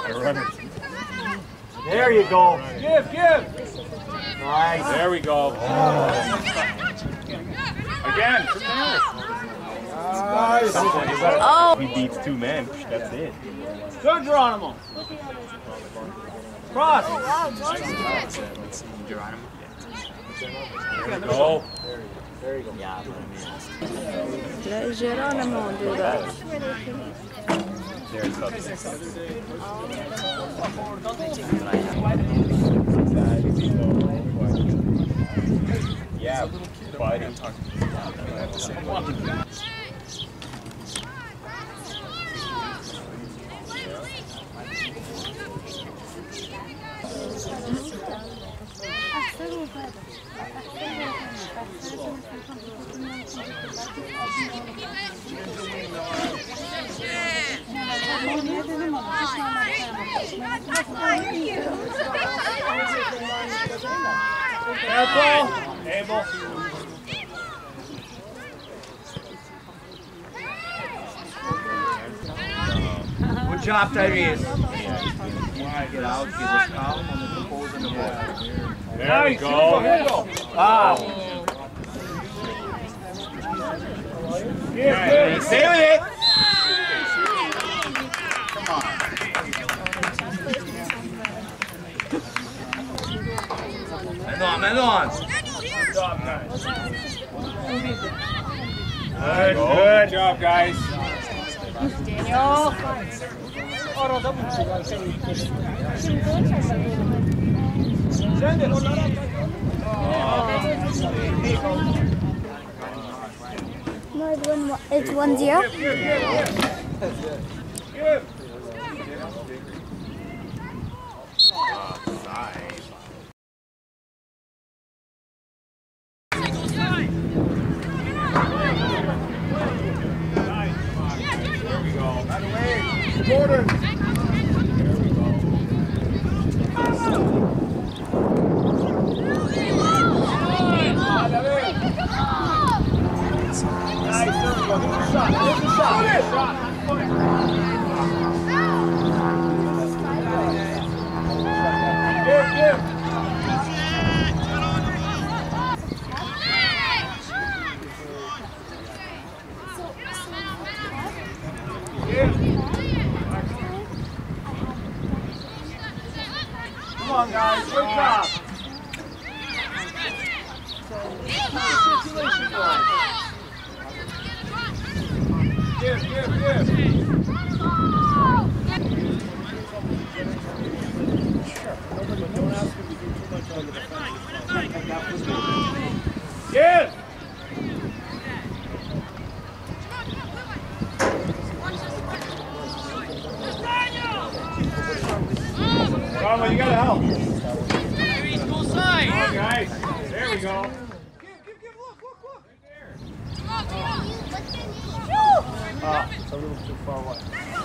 There you go. Give. Nice. There we go. Again. Nice. Oh. He beats 2 men. That's it. Good, Jeronimo. Cross. Jeronimo. Go. There you go. Let Jeronimo do that. There's yeah, fighting. Careful. Abel. Good job, Tyrese. Get out, get us calm on the compose and the ball. There we go. Wow. He's saving it. Come on. Man on. Good job, guys. Good job, guys. Daniel. Send it. No, it's 1-0. Give. Border. Come on, guys, good job. Give. Don't ask him to do too much on the defense. Give. Bravo, you gotta help. Come on, guys. There we go. Give, look. Right there. It's a little too far away.